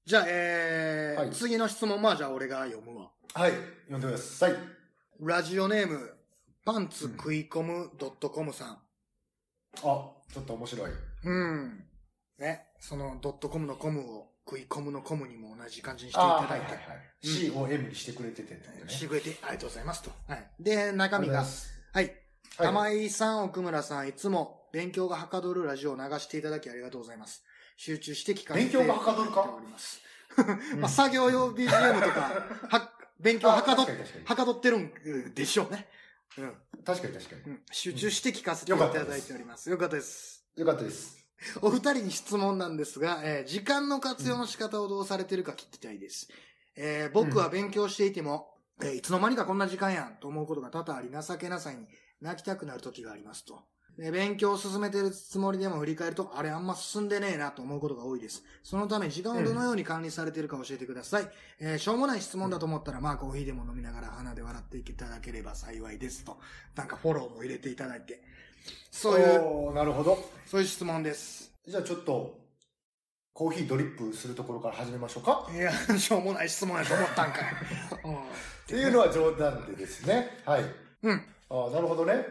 じゃあ、 はい次の質問、じゃあ俺が読むわ。 はい、読んでください。 ラジオネーム、パンツ食い込む .com さん。 あ、ちょっと面白い。 ね、その.com のコムを食い込むのコムにも同じ感じにしていただいて。 COM にしてくれててね。 してくれてありがとうございますと。はい。で、中身が、はい。玉井さん、奥村さん、いつも勉強がはかどるラジオを流していただきありがとうございます。集中して聞かせていただいております。作業用 BGM とか、勉強はかどってるんでしょうね。 確かに。 集中して聞かせていただいております。よかったです。お二人に質問なんですが、時間の活用の仕方をどうされてるか聞きたいです。僕は勉強していても、いつの間にかこんな時間やんと思うことが多々あり、情けなさに泣きたくなる時がありますと。勉強を進めてるつもりでも振り返ると、あれあんま進んでねえなと思うことが多いです。そのため時間をどのように管理されているか教えてください。しょうもない質問だと思ったら、コーヒーでも飲みながら鼻で笑っていただければ幸いですと。なんかフォローも入れていただいて。そういう、 なるほど。 そういう質問です。 じゃあちょっと、コーヒードリップするところから始めましょうか。 いや、しょうもない質問やと思ったんかい。 っていうのは冗談でですね。はい。なるほどね。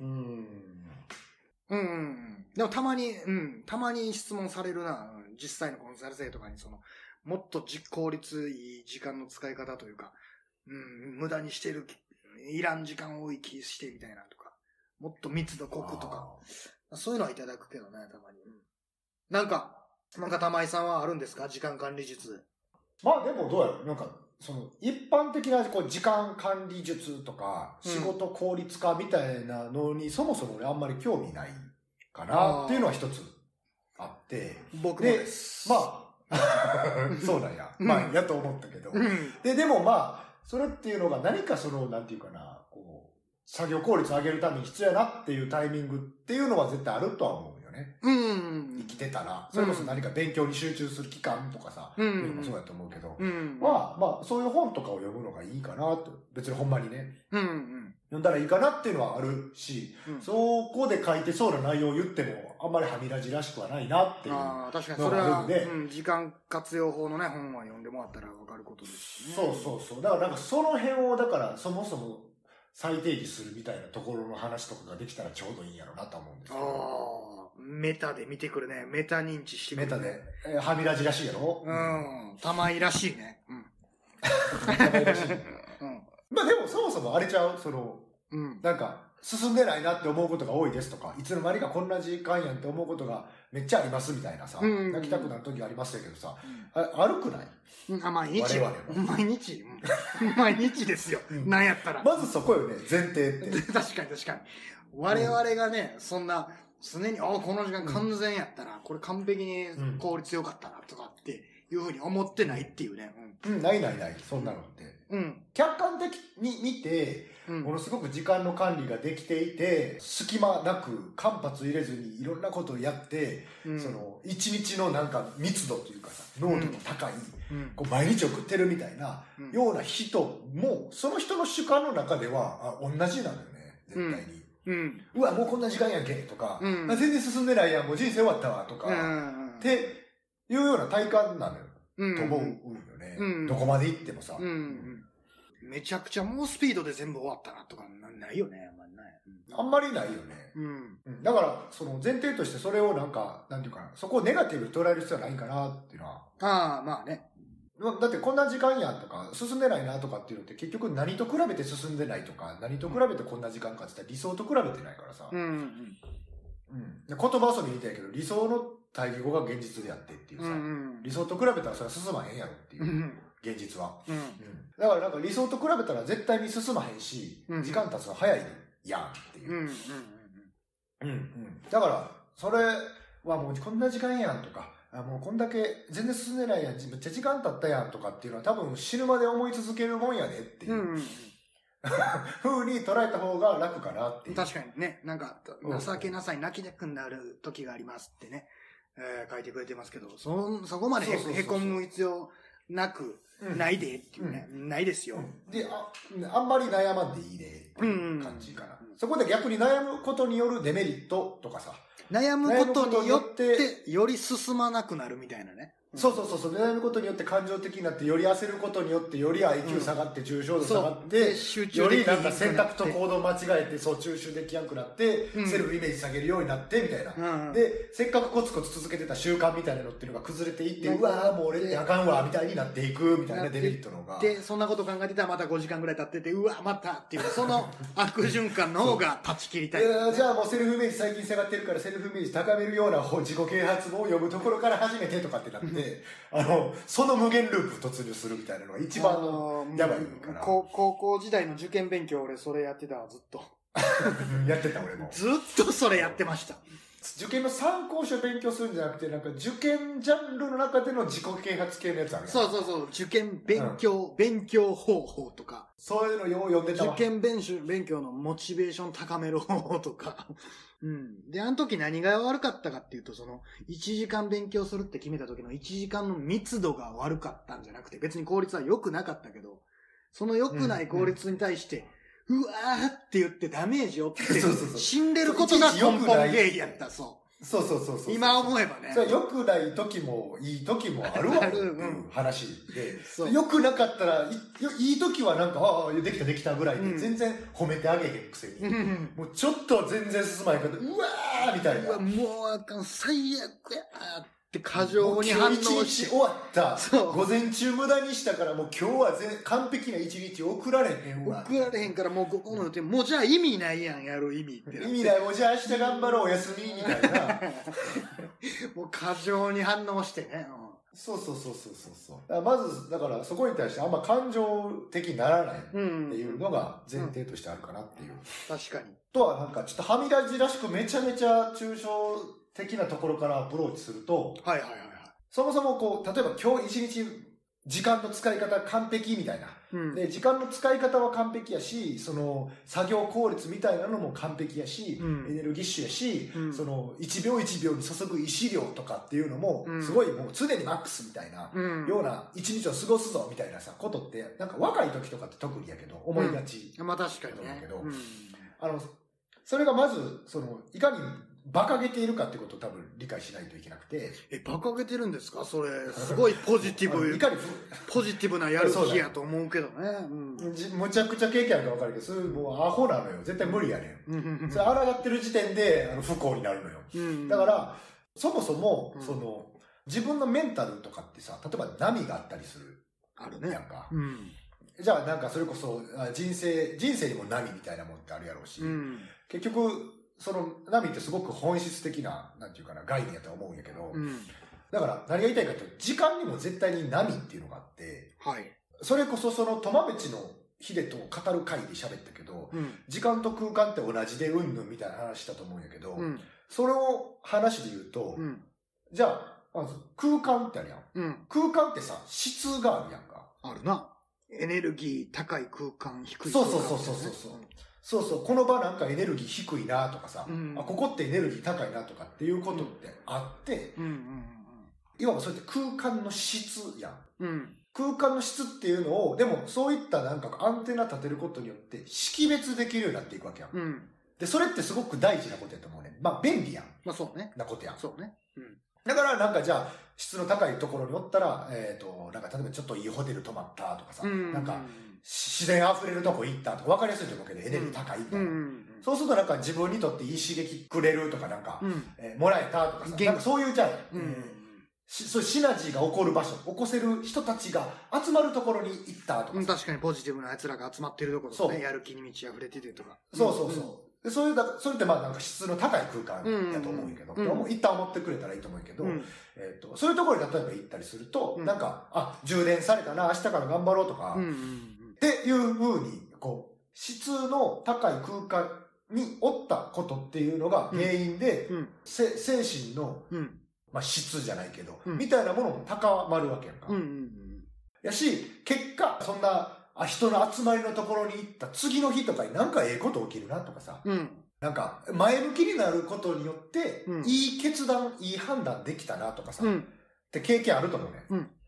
でもたまに質問されるな。実際のコンサル生とかにもっと効率いい時間の使い方というか、無駄にしてる、いらん時間多い気してみたいなとか、もっと密度濃くとか、そういうのはいただくけどね、たまに。なんか玉井さんはあるんですか？時間管理術。 でもどうやろ一般的な時間管理術とか、仕事効率化みたいなのに、そもそも俺あんまり興味ないかなっていうのは一つあって。 僕もです。 そうなんや。やと思ったけど。でもそれっていうのが何かなんていうかな、作業効率を上げるために必要やなっていうタイミングっていうのは絶対あるとは思うよね。生きてたら。それこそ何か勉強に集中する期間とかさ、いうのもそうやと思うけど、そういう本とかを読むのがいいかなと。別にほんまにね。読んだらいいかなっていうのはあるし、そこで書いてそうな内容を言っても、あんまりはみらじらしくはないなっていうのがあるんで。 確かにそれは、時間活用法のね、本は読んでもらったらわかることですしね。 そう。だからその辺を、そもそも再定義するみたいなところの話とかができたらちょうどいいんやろうなと思うんですけど。 メタで見てくるね。メタ認知してくる、ね。 メタで。はみらじらしいやろ？ 玉井らしいね。 玉井らしい。でもそもそもあれちゃう進んでないなって思うことが多いですとか、いつの間にかこんな時間やんって思うことがめっちゃありますみたいなさ、泣きたくなる時がありましたけどさ、悪くない？ 毎日ですよ。なんやったら。 まずそこよね、前提って。 確かに。我々がね、そんな、常に、この時間完全やったら、これ完璧に効率良かったなとかっていうふうに思ってないっていうね。 ない。そんなのって。客観的に見て、ものすごく時間の管理ができていて、隙間なく間髪入れずにいろんなことをやって、一日の密度というかさ、濃度の高い、毎日送ってるみたいな、ような人も、その人の主観の中では、同じなのよね、絶対に。うわ、もうこんな時間やんけ、とか、全然進んでないやん、もう人生終わったわ、とか、っていうような体感なのよ、と思うよね。どこまで行ってもさ。 めちゃくちゃ猛スピードで全部終わったなとかないよね、 あんまりないよね。だから、前提としてそれをなんていうかな、そこをネガティブに捉える必要はないかなっていうのは。 ね。 だってこんな時間やんとか、進んでないなとかっていうのって結局何と比べて進んでないとか、何と比べてこんな時間かって言ったら理想と比べてないからさ。言葉遊びみたいやけど、理想の対義語が現実であってっていうさ、理想と比べたらそれは進まへんやろっていう、現実は。だから理想と比べたら絶対に進まへんし、時間経つの早いやんっていう。だから、それはもうこんな時間やんとか、もうこんだけ全然進んでないやん、めっちゃ時間経ったやんとかっていうのは多分死ぬまで思い続けるもんやでっていう。風に捉えた方が楽かなっていう。 確かにね、情けなさに泣きたくなる時がありますってね、書いてくれてますけど、そこまでへこむ必要なく、 ないでっていうね。ないですよ。 で、あんまり悩まんでいいねっていう感じかな。そこで逆に悩むことによるデメリットとかさ。 悩むことによって、より進まなくなるみたいなね。 そう悩むことによって感情的になってより焦ることによってより IQ 下がって重症度下がって、よりなんか選択と行動間違えてそう抽出できやんくなって、セルフイメージ下げるようになってみたいな、でせっかくコツコツ続けてた習慣みたいなのっていうのが崩れていって、うわーもう俺ってあかんわみたいになっていくみたいなデメリットのがでそんなこと考えてたらまた5時間ぐらい経っててうわまたっていうその悪循環の方が断ち切りたい、 じゃあもうセルフイメージ最近下がってるからセルフイメージ高めるような自己啓発本を読むところから始めてとかってなってその無限ループ突入するみたいなのが一番やばいから、 高校時代の受験勉強俺それやってたわずっとやってた俺もずっとそれやってました。 受験の参考書勉強するんじゃなくてなんか受験ジャンルの中での自己啓発系のやつあるやん。 そう受験勉強方法とかそういうのよう読んでたわ。 受験勉強のモチベーション高める方法とかであの時何が悪かったかっていうとその1時間勉強するって決めた時の1時間の密度が悪かったんじゃなくて別に効率は良くなかったけどその良くない効率に対してうわーって言ってダメージを負って死んでることが根本原因やった。そう今思えばね。 良くない時もいい時もあるわっていう話で、良くなかったらいい時はなんかできたぐらいで全然褒めてあげへんくせに、もうちょっと全然進まないからうわーみたいな。 もうあかん最悪やって過剰に反応して今日一日終わった午前中無駄にしたからもう今日は完璧な一日送られへんわ送られへんからもう午後の予定もうじゃあ意味ないやんやる意味って意味ないもうじゃあ明日頑張ろうお休みみたいなもう過剰に反応してね、 そうまずだからそこに対してあんま感情的にならないっていうのが前提としてあるかなっていう、 確かにとはなんかちょっとはみ出しらしくめちゃめちゃ抽象的なところからアプローチすると、そもそもこう例えば今日一日時間の使い方完璧みたいな、で時間の使い方は完璧やしその作業効率みたいなのも完璧やし、エネルギッシュやし、その1秒1秒に注ぐ意志量とかっていうのもすごいもう常にマックスみたいな、ような一日を過ごすぞみたいなさことってなんか若い時とかって特にやけど思いがち、 まあ確かにね、 それがまずそのいかに馬鹿げているかってことを多分理解しないといけなくて。 馬鹿げてるんですかそれ。すごいポジティブ。いかにポジティブなやる気やと思うけどね。 むちゃくちゃ経験あるか分かるけど、それもうアホなのよ。絶対無理やねん。それ抗ってる時点で不幸になるのよ。だから、そもそも、その、自分のメンタルとかってさ、例えば波があったりする。 あるね。 やんか。じゃあなんかそれこそ人生にも波みたいなもんってあるやろうし、結局、その波ってすごく本質的な、なんていうかな、概念やと思うんやけど、だから何が言いたいかというと、時間にも絶対に波っていうのがあって、それこそそのトマベチのヒデと語る回で喋ったけど、時間と空間って同じでうんぬんみたいな話したと思うんやけど、それを話で言うと、じゃあ、まず空間ってあるやん。空間ってさ、質があるやんか。 あるな。エネルギー高い空間、低い空間、そうこの場なんかエネルギー低いなとかさ、ここってエネルギー高いなとかっていうことってあって、いわばそうやって空間の質やん。空間の質っていうのを、でもそういったなんかアンテナ立てることによって識別できるようになっていくわけやん。で、それってすごく大事なことやと思うね。まあ便利やん。 まあそうね。 なことやん。 そうね。 だからなんかじゃあ質の高いところにおったら、なんか例えばちょっといいホテル泊まったとかさ、なんか自然あふれるとこ行ったとか分かりやすいと思うけどエネルギー高いみたいな、そうするとなんか自分にとっていい刺激くれるとかなんか、もらえたとかさ、なんかそういうじゃあ、そういうシナジーが起こる場所、起こせる人たちが集まるところに行ったとか、 確かにポジティブな奴らが集まってるところですね。やる気に満ち溢れててとか。 でそれってまあなんか質の高い空間やと思うんやけど、一旦思ってくれたらいいと思うんやけど、そういうところに例えば行ったりすると、なんか、充電されたな、明日から頑張ろうとか、っていう風に、こう、質の高い空間におったことっていうのが原因で、精神の、まあ質じゃないけど、みたいなものも高まるわけやんか。やし、結果、そんな、人の集まりのところに行った次の日とかになんかええこと起きるなとかさ、なんか前向きになることによって、いい決断、いい判断できたなとかさ、って経験あると思うね。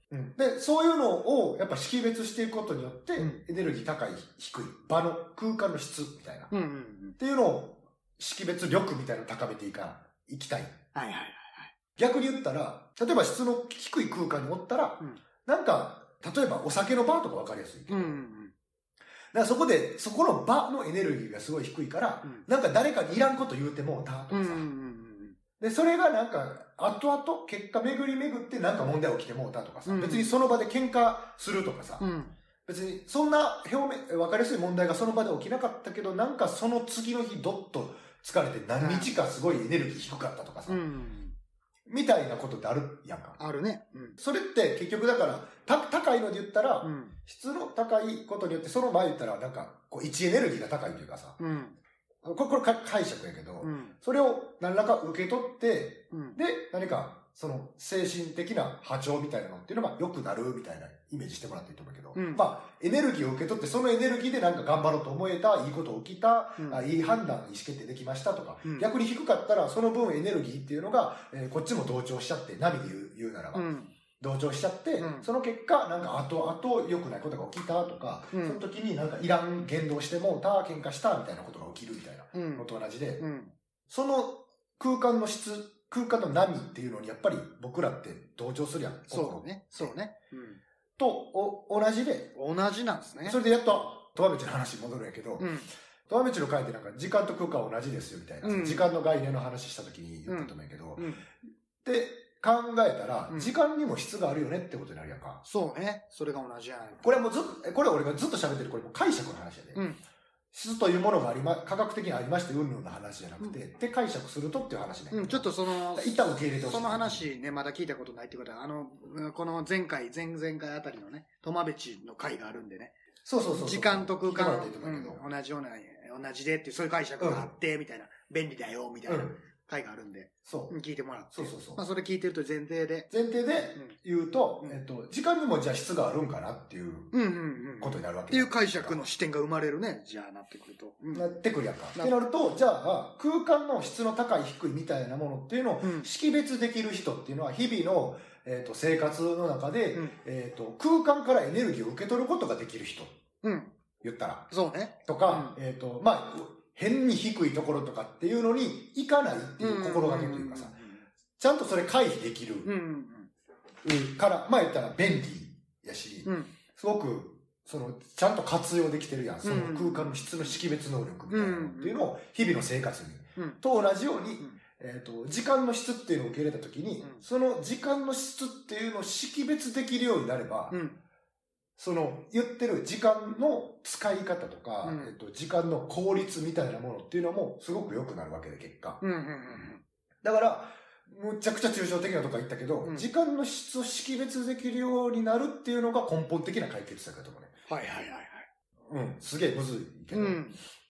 で、そういうのをやっぱ識別していくことによって、エネルギー高い、低い、場の空間の質みたいな、っていうのを識別力みたいなのを高めていきたい。 はいはいはい。 逆に言ったら、例えば質の低い空間におったら、なんか、例えばお酒のバーとか分かりやすいけど、だからそこで、そこの場のエネルギーがすごい低いから、なんか誰かにいらんこと言うてもうたとかさ、で、それがなんか、後々、結果巡り巡ってなんか問題起きてもうたとかさ、別にその場で喧嘩するとかさ、別にそんな表面、分かりやすい問題がその場で起きなかったけど、なんかその次の日どっと疲れて何日かすごいエネルギー低かったとかさ、みたいなことってあるやんか。 あるね。 それって結局だから、高いので言ったら、質の高いことによって、その前言ったらなんか、こう位置エネルギーが高いというかさ、これ解釈やけど、それを何らか受け取って、で、何か、その精神的な波長みたいなのっていうのが良くなるみたいなイメージしてもらっていいと思うけど、まあ、エネルギーを受け取って、そのエネルギーでなんか頑張ろうと思えた、いいこと起きた、いい判断、意思決定できましたとか、逆に低かったら、その分エネルギーっていうのが、こっちも同調しちゃって、波で言うならば、同調しちゃって、その結果、なんか後々良くないことが起きたとか、その時になんかいらん言動してもうた、喧嘩したみたいなことが起きるみたいなのと同じで、その空間の質、空間の波っていうのにやっぱり僕らって同調するやん。 そうね。そうね。 と、同じで。 同じなんですね。 それでやっと、トワメチの話に戻るんやけど、トワメチの回ってなんか時間と空間は同じですよみたいな、時間の概念の話した時に言ったと思うんやけど、で、考えたら、時間にも質があるよねってことになるやんか。 そうね。それが同じやん。 これはもうこれ俺がずっと喋ってる、これも解釈の話やで。質というものが科学的にありまして、云々の話じゃなくて、で解釈するとっていう話ね。 ちょっとその、 一旦受け入れてほしい。 その話ね、まだ聞いたことないってことは、この前々回あたりのね、トマベチの回があるんでね。 そう。 時間と空間、同じような、同じでっていう、そういう解釈があって、みたいな、便利だよ、みたいな。回があるんで、聞いてもらって。 そう。 まあ、それ聞いてると前提で言うと、時間にもじゃあ質があるんかなっていうことになるわけ。 っていう解釈の視点が生まれるね、じゃあなってくると。 なってくるやんか。ってなると、じゃあ、空間の質の高い低いみたいなものっていうのを識別できる人っていうのは、日々の、生活の中で、空間からエネルギーを受け取ることができる人。言ったら。 そうね。 とか、まあ、変に低いところとかっていうのに行かないっていう心がけというかさ、ちゃんとそれ回避できるから、まあ言ったら便利やし、すごく、ちゃんと活用できてるやん。その空間の質の識別能力みたいなのっていうのを日々の生活に。と同じように、時間の質っていうのを受け入れたときに、その時間の質っていうのを識別できるようになれば、言ってる時間の使い方とか、時間の効率みたいなものっていうのもすごく良くなるわけで、結果。だから、むちゃくちゃ抽象的なとこ言ったけど、時間の質を識別できるようになるっていうのが根本的な解決策だと思うね。 はい。 すげえむずいけど。